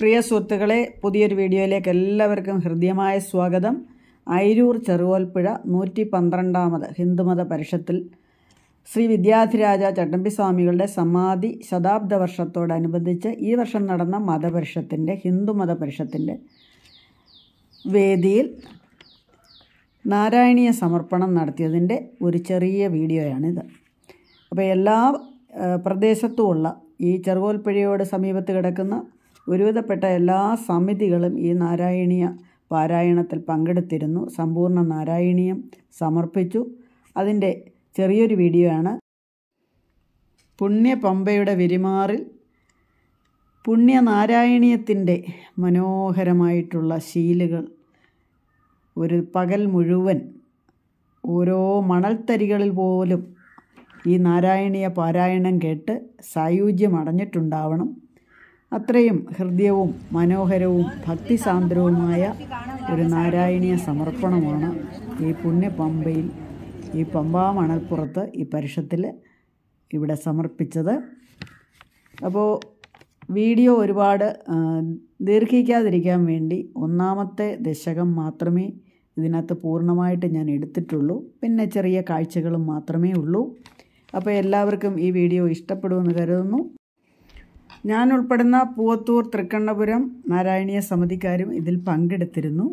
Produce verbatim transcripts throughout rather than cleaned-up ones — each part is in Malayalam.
പ്രിയ സുഹൃത്തുക്കളെ, പുതിയൊരു വീഡിയോയിലേക്ക് എല്ലാവർക്കും ഹൃദ്യമായ സ്വാഗതം. അയിരൂർ ചെറുകോൽപ്പുഴ നൂറ്റി പന്ത്രണ്ടാമത് ഹിന്ദുമത പരിഷത്തിൽ ശ്രീ വിദ്യാധിരാജ ചട്ടമ്പിസ്വാമികളുടെ സമാധി ശതാബ്ദ വർഷത്തോടനുബന്ധിച്ച് ഈ വർഷം നടന്ന മതപരിഷത്തിൻ്റെ ഹിന്ദുമത പരിഷത്തിൻ്റെ വേദിയിൽ നാരായണീയ സമർപ്പണം നടത്തിയതിൻ്റെ ഒരു ചെറിയ വീഡിയോയാണിത്. അപ്പോൾ എല്ലാ പ്രദേശത്തുമുള്ള ഈ ചെറുകോൽപ്പുഴയോട് സമീപത്ത് കിടക്കുന്ന ഒരുവിധപ്പെട്ട എല്ലാ സമിതികളും ഈ നാരായണീയ പാരായണത്തിൽ പങ്കെടുത്തിരുന്നു. സമ്പൂർണ്ണ നാരായണീയം സമർപ്പിച്ചു. അതിൻ്റെ ചെറിയൊരു വീഡിയോ ആണ്. പുണ്യ പമ്പയുടെ വിരിമാറിൽ പുണ്യനാരായണീയത്തിൻ്റെ മനോഹരമായിട്ടുള്ള ശീലുകൾ ഒരു പകൽ മുഴുവൻ ഓരോ മണൽത്തരികളിൽ പോലും ഈ നാരായണീയ പാരായണം കേട്ട് സായുജ്യം അടഞ്ഞിട്ടുണ്ടാവണം. അത്രയും ഹൃദ്യവും മനോഹരവും ഭക്തിസാന്ദ്രവുമായ ഒരു നാരായണീയ സമർപ്പണമാണ് ഈ പുണ്യപമ്പയിൽ ഈ പമ്പാ മണൽപ്പുറത്ത് ഈ പരിഷത്തിൽ ഇവിടെ സമർപ്പിച്ചത്. അപ്പോൾ വീഡിയോ ഒരുപാട് ദീർഘിക്കാതിരിക്കാൻ വേണ്ടി ഒന്നാമത്തെ ദശകം മാത്രമേ ഇതിനകത്ത് പൂർണ്ണമായിട്ട് ഞാൻ എടുത്തിട്ടുള്ളൂ. പിന്നെ ചെറിയ കാഴ്ചകളും മാത്രമേ ഉള്ളൂ. അപ്പോൾ എല്ലാവർക്കും ഈ വീഡിയോ ഇഷ്ടപ്പെടുമെന്ന് കരുതുന്നു. ഞാൻ ഉൾപ്പെടുന്ന പൂവത്തൂർ തൃക്കണ്ണപുരം നാരായണീയ സമിതിക്കാരും ഇതിൽ പങ്കെടുത്തിരുന്നു.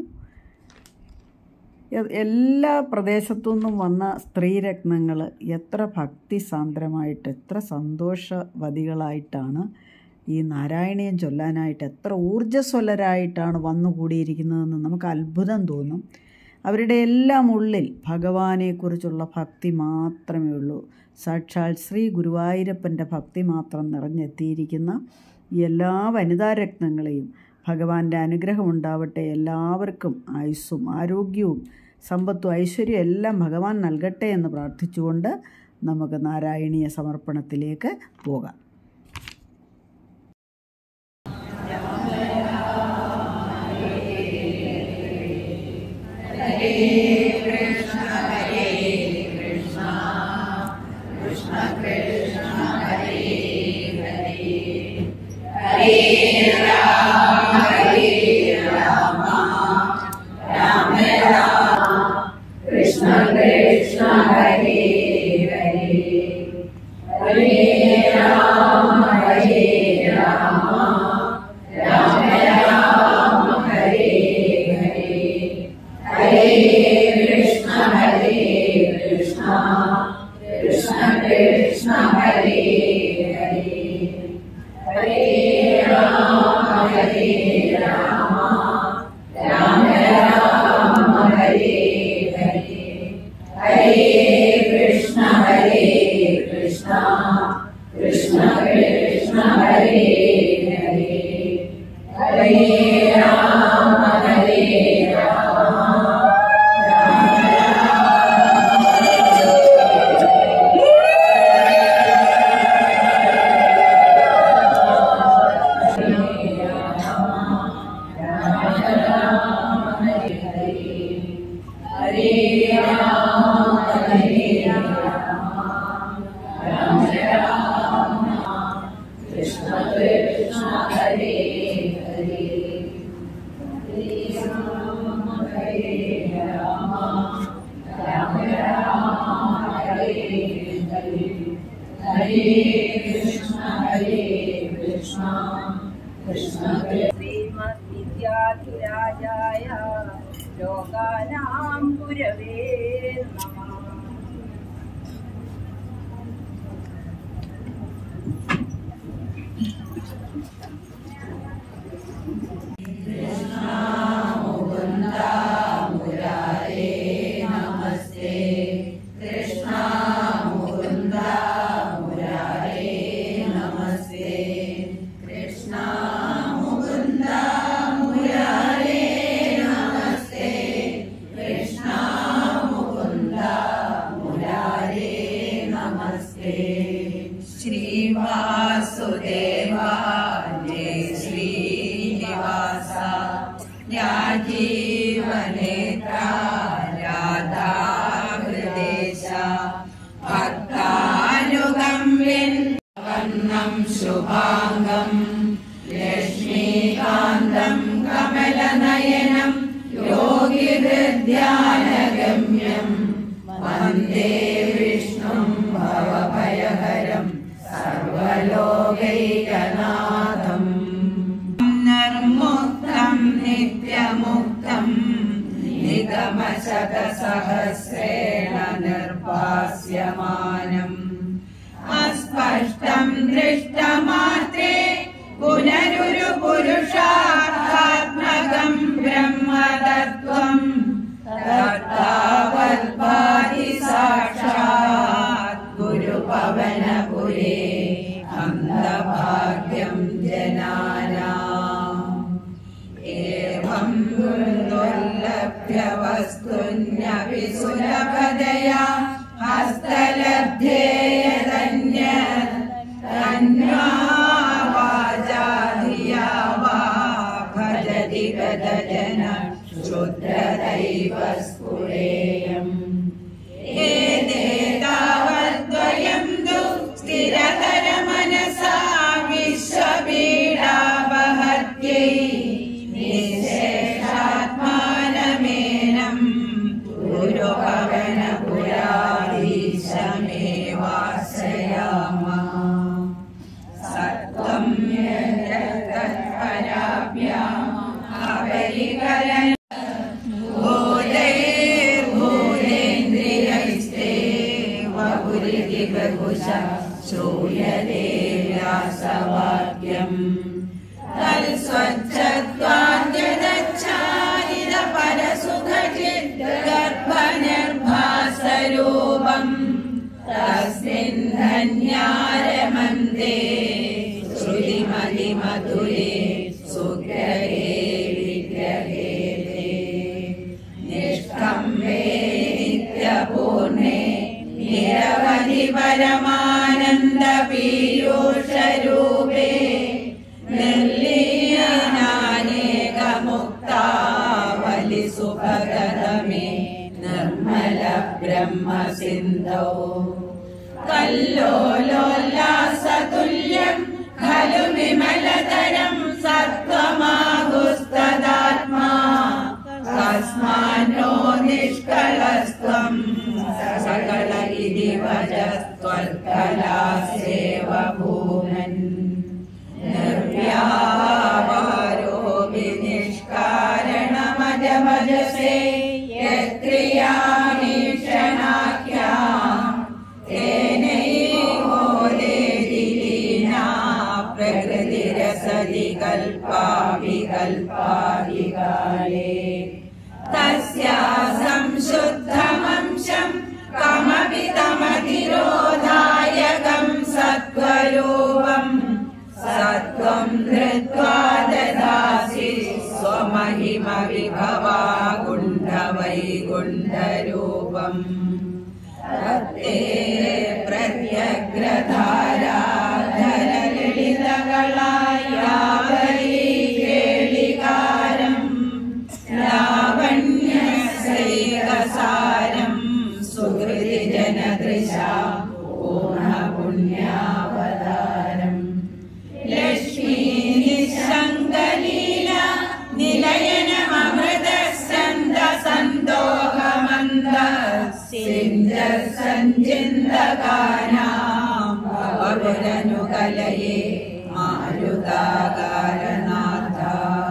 എല്ലാ പ്രദേശത്തു നിന്നും വന്ന സ്ത്രീരത്നങ്ങൾ എത്ര ഭക്തിസാന്ദ്രമായിട്ട് എത്ര സന്തോഷവതികളായിട്ടാണ് ഈ നാരായണീയം ചൊല്ലാനായിട്ട് എത്ര ഊർജ്ജസ്വലരായിട്ടാണ് വന്നുകൂടിയിരിക്കുന്നതെന്ന് നമുക്ക് അത്ഭുതം തോന്നും. അവരുടെ എല്ലാം ഉള്ളിൽ ഭഗവാനെക്കുറിച്ചുള്ള ഭക്തി മാത്രമേ ഉള്ളൂ. സാക്ഷാൽ ശ്രീ ഗുരുവായൂരപ്പൻ്റെ ഭക്തി മാത്രം നിറഞ്ഞെത്തിയിരിക്കുന്ന എല്ലാ വനിതാരത്നങ്ങളെയും ഭഗവാന്റെ അനുഗ്രഹം ഉണ്ടാവട്ടെ. എല്ലാവർക്കും ആയുസ്സും ആരോഗ്യവും സമ്പത്തും ഐശ്വര്യവും എല്ലാം ഭഗവാൻ നൽകട്ടെ എന്ന് പ്രാർത്ഥിച്ചുകൊണ്ട് നമുക്ക് നാരായണീയ സമർപ്പണത്തിലേക്ക് പോകാം. ശ്രീമദ് വിദ്യാധിരാജായ ലോകാനാം ഗുരവേ നമഃ. श्री वासुदेवा जय श्रीनिवास ध्यानगम्यं वन्दे विष्णुं भवभयहरं सर्वलोकैकनाथं निर्मुक्तं नित्यमुक्तं निगमशतसहस्रेण निर्भास्यमानम् अस्पष्टं दृष्टमात्रे पुनरुरुपुरुषार्थात्मकं ब्रह्मतत्त्वं तत्तावद्भाति साक्षात् गुरुपवनपुरे अन्धभाग्यं जनानाम् एवं दुर्लभ्य वस्तुन्यपि सुलभतया हस्तलब्धे यदन्यत् तन्वाचा धिया वा भजति गतजन क्षुद्रदैव स्फुरेयम् एतेतावद्वयं तु स्थिरतरमनसा विश्वपीडापहत्यै निःशेषात्मानमेनं गुरुपवनपुराधीशमेवाश्रयामः सत्त्वं यत्तत्पराभ्याम् अपरिकलन भूतैर्भूतेन्द्रियैस्तेव पुरिति बहुशः श्रूयते व्यासवाक्यम् तत्स्वच्छत्वाद्यदच्छादितपरसुखचिद्गर्भनिर्भासरूपम् तस्मिन् धन्यारमन्दे श्रुतिमतिमधुरे सुग्रहे विग्रहे निष्कम्भे नित्यपूर्णे निरवधि परमानन्द पीयूषरूपे निर्लीनानेकमुक्तावलि सुभगतमे निर्मल ब्रह्म सिन्धौ कल्लोलोल्लासतुल्यं खलु विमलतरं सत्त्वमाहुस्तदात्मा तस्मान्नो निष्कलस्त्वं सकल इति वचस्त्वत्कलासेव भूमन् निर्व्यापारोऽपि निष्कारणमजमजसे यत्क्रियामीक्षणाख्याम् तेनैवोदेति लीना प्रकृतिरसदि कल्पा विकल्पादिकाले तस्याः संशुद्धमंशं कमपि तमतिरोधायकं सत्त्वरूपम् सत्त्वं धृत्वा ददासि स्वमहिमविभवा गुण्डवैकुण्ठरूपम् तत्ते प्रत्यग्रधाराधरलितकलायावलीकेलिकारम् लावण्यसैकसारं सुकृतिजनदृशा पूर्णपुण्यावतारम् लक्ष्मीनिःशङ्कलीला निलयनममृतस्सन्दसन्दोहमन्द सिञ्जसञ्जिन्दकानाम् भवनुकलये मारुताकारनाथ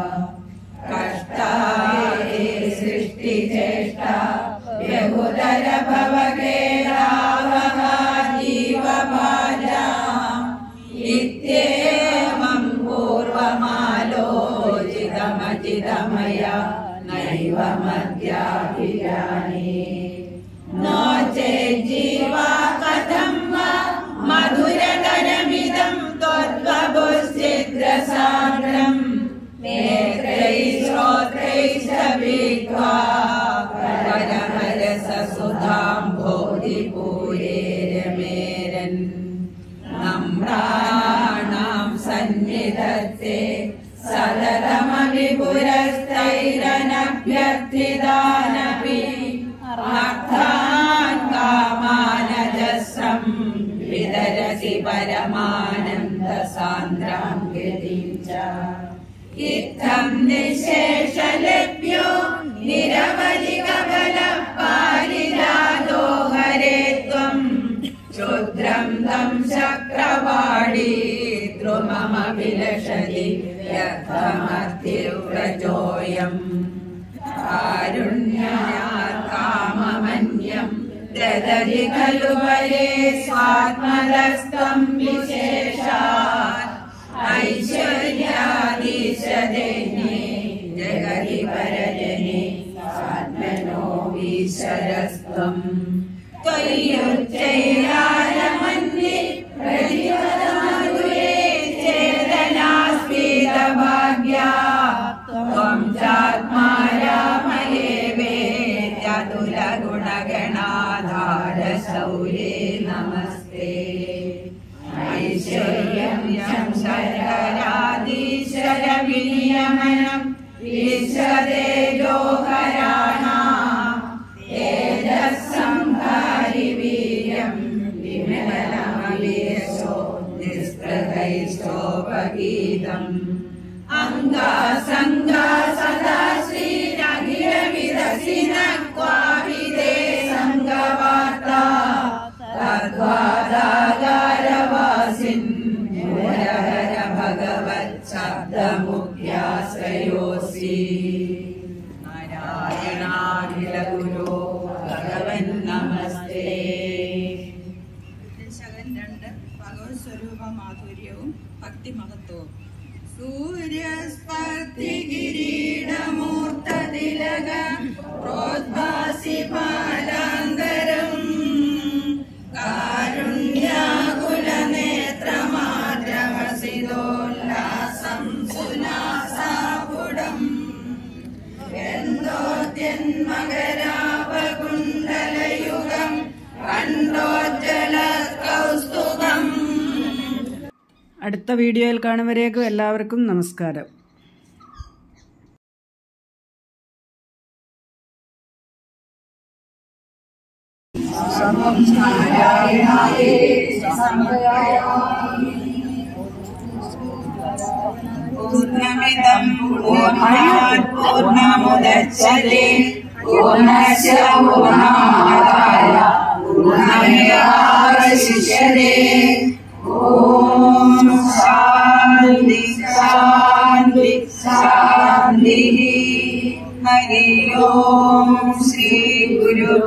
कष्टाये सृष्टिचेष्टा व्यहुदर भवकेरावहा जीवभाजाम् इत्येवं पूर्वमालोचितमचितमया नैव मद्याभिजाने नो चेज्जीवा कथं वा मधुरतरमिदं त्वद्वपुश्चिद्रसाग्रम् नेत्रैः श्रोत्रैश्च पीत्वा परमरससुधाम्भोधिपूरे रमेरन् नम्राणां सन्निधत्ते सततमविपुरस्तैरनभ्यर्थितानपि अर्थान् कामानजस्रं विदरसि परमानन्दसान्द्रां गतिं च इत्थं निःशेषलभ्यो നിരവധി കബല പാരിജാതോ ഹരേ ത്വം ക്ഷുദ്രം തം ചക്രവാടി ദ്രുമമഭിലഷതി വ്യർത്ഥമർത്തിവ്രജോയം കാരുണ്യാത് കാമമന്യം ദദതി ഖലു പരേ സ്വാത്മദസ്തം വിശേഷാത് ഐശ്വര്യാദീശദേനേ ജഗതി പരജനേ ആത്മനോ ഈശ്വരസ്ത്വം ത്വയ്യുച്ചൈരാരമന്യേ പ്രതിപദമധുരേ ചേതനാസ്ഫീതഭാഗ്യാ ത്വം ചാത്മാ രാമലേ വേദ്യതുലഗുണഗണാധാര ശൗരേ നമസ്തേ ഐശ്വര്യം ശങ്കരാദീശ്വര വിനിയമനം വിശ്വതേജോഹരാണാം തേജസ്സംഹാരി വീര്യം വിമലമവിയശോ നിസ്പൃഹൈശ്ചോപഗീതം അംഗാസംഗാ സദാ ശ്രീരഖിലവിദസിന ക്വാവിദേ സംഗവാർത്താ തദ്വാദാകാരവാസിൻ മുരഹര ഭഗവത് ശബ്ദമുഖ്യാശ്രയോസി നാരായണാഖില ഗുരോ ഭഗവൻ നമസ്തേ. ദശകൻ രണ്ട് ഭഗവത് സ്വരൂപ മാധുര്യവും ഭക്തി മഹത്വവും. സൂര്യസ്പർദ്ധി കിരീടമൂർത്തതിലക പ്രോദ്ഭാസി ബാലാന്തരം കാരുണ്യാകുല നേത്രമാദ്രവസിതോല്ലാസം സുനാസാപുടം എന്തോദ്യന്മകരാപകുണ്ടലയുഗം കണ്ടോജ്ജല കൗസ്തുഭം. അടുത്ത വീഡിയോയിൽ കാണുവരേക്കും എല്ലാവർക്കും നമസ്കാരം. പൂർണ്ണമിദം പൂർണ്ണാത് പൂർണ്ണമുദച്യതേ പൂർണ്ണസ്യ പൂർണ്ണമാദായ പൂർണ്ണമേവാവശിഷ്യതേ. ഓം ശാന്തി ശാന്തി ശാന്തി. ഹരി ഓം ശ്രീ ഗുരു